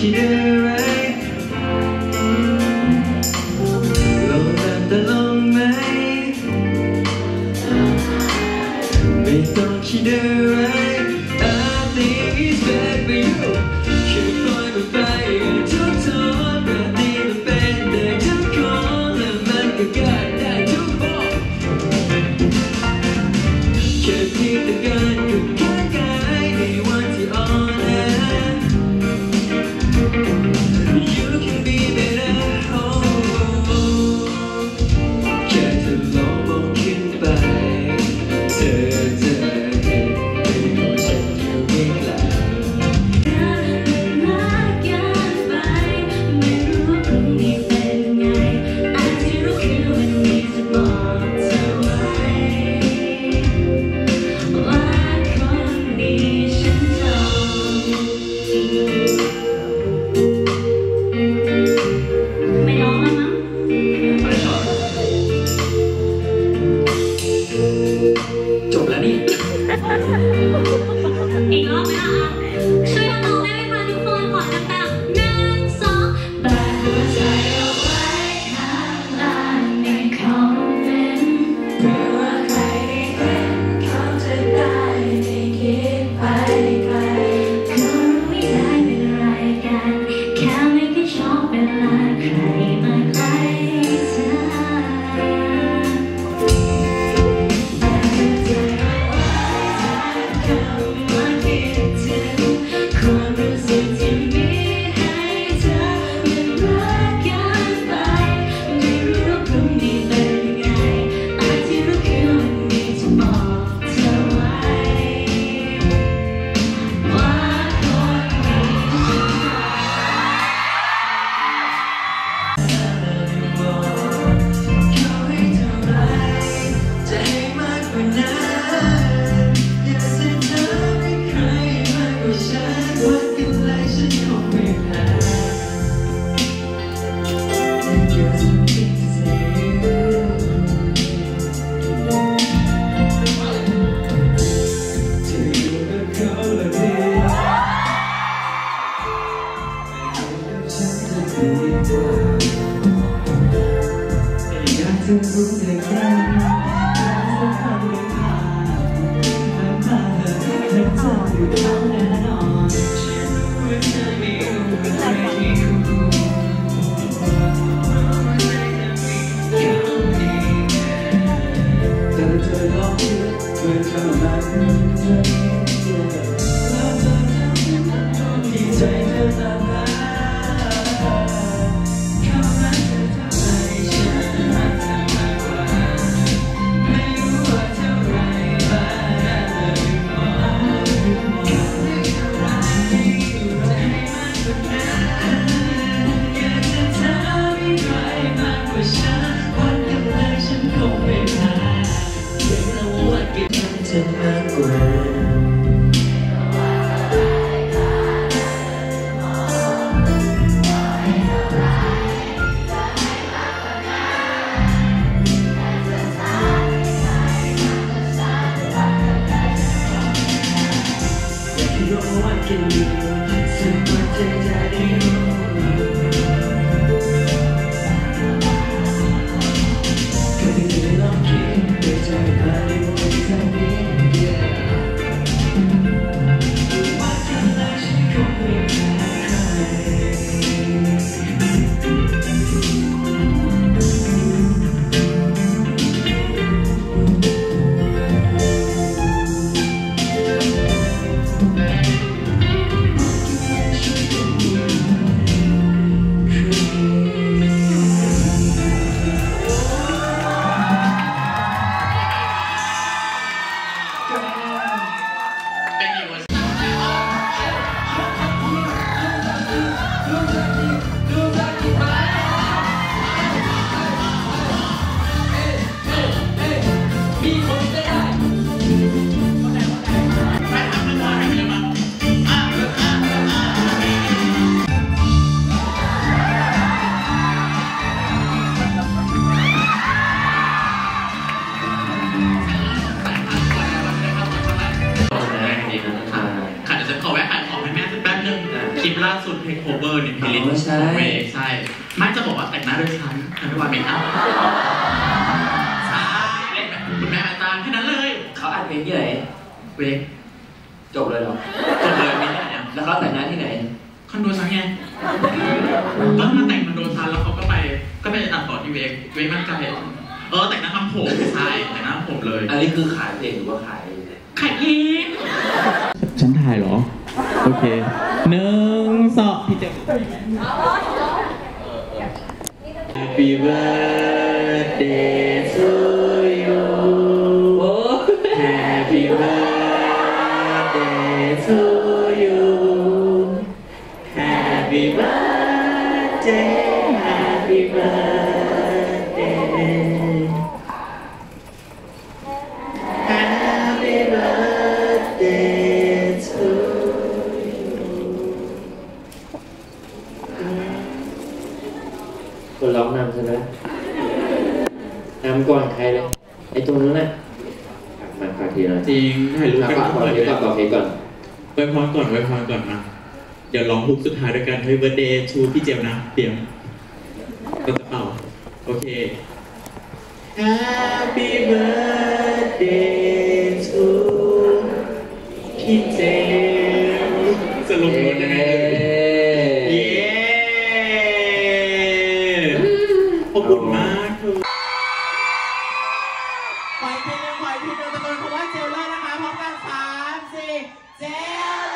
คิดอะไรลงแต่ลงไหมไม่ต้องคิดอะไร I think it's bad for you แค่ปล่อยมันไปทุกทนแบบนี้มันเป็นได้ทุกคนและมันก็เกิดได้ทุกคนแค่เพียงแต่การกับแค่กายในวันที่อ่อนแอ You can be better แค่เธอลองมองขึ้นไปเธอจะเห็นว่าฉันอยู่ไม่ไกลไม่รู้ว่าพรุ่งนี้เป็นไงแต่ที่รู้คือวันนี้จะบอกเธอไว้ว่าคนนี้ฉันจองไม่ร้องแล้วมั้งจบแล้วนี่ อีกรอบไหมล่ะช่วยน้องได้ไหมคะทุกคนขอดังๆ1 2แบกหัวใจเอาไว้ข้างล่างในคอมเมนต์เพื่อว่าใครได้เห็นเขาจะได้ไม่คิดไปไกลเขารู้ไม่ได้เป็นไรกันแค่ไม่คิดชอบเวลาใครมาใกล้เธอความรู้สึกที่มีให้เธอมันรักกันไปไม่รู้ว่าพรุ่งนี้เป็นยังไงแต่ที่รู้คือวันนี้จะบอกเธอไว้ว่าคนนี้ฉันรักเขาให้เท่าไรใจมากกว่านั้นอยากจะเธอให้ใครมากกว่าฉันวัดกันเลยฉันคงไม่แพ้ You're something to say เธออยู่กับเขาแล้วดีฉันจะดีกว่าอยากจะรู้ได้แค่นี้จะทำได้ผ่านมาเธออยู่เขาแน่นอนฉันรู้ว่าเธอมีอะไรที่คู่แต่เธอลองคิดเมื่อเธอรักเธอแล้วเธอทำที่ใจเธอตามหาเขารักเธอเท่าไรฉันรักเธอมากกว่าไม่รู้ว่าเท่าไรบ้างแต่เธออยู่มองเขาได้เท่าไรใจมากกว่านั้นอยากจะเธอมีใครมากกว่าฉันวัดกันเลยฉันคงไม่แพ้เพียงแต่วัดกันเธอมากกว่า You know what can you do? So much that you know. ก็ที่จะได้ลองคิดโดยใจมาในวันที่เธอมีว่ากันแล้วฉันคงไม่แพ้ใครคลิปปล่าสุดเพลงโคเวอร์เนี่ยเพลงใช่ใช่ไม่จะบอกว่าแต่งหน้าด้วยฉันไม่ว่าเมคอัพใช่เล่นแบบคุณแม่ตาแค่นั้นเลยเขาอัดเพลงที่ไหนเวกจบเลยเหรอจบเลยไม่ได้เนี่ยแล้วเขาแต่งหน้าที่ไหนคอนโดซังไงก็มาแต่งคอนโดซังแล้วเขาก็ไปตัดต่อที่เวกมั่นใจแต่งหน้าทำผมใช่แต่งหน้าผมเลยอันนี้คือขายเพลงหรือว่าขายเพลงฉันถ่ายเหรอโอเค1 2พี่เจม Happy birthday to you Happy birthday to you Happy birthday Happy birthday Happy birthday to you คนร้องนำใช่ไหมนำก่อนใครเลยไอ้ตรงนั้นน่ะมาขอทีนะจริงให้รู้กันก่อนเดี๋ยวก่อนเพลงก่อนไว้พรก่อนนะเดี๋ยวร้องฮุกสุดท้ายด้วยกัน Happy birthday to พี่เจมนะเตรียมกระเป๋าโอเค Happy birthday to พี่เจมจะลงรถยังไงเย้ขอบคุณมากขออีกทีนึงตะโกนคำว่าเจลเลอร์นะคะพร้อมกัน3 4เจล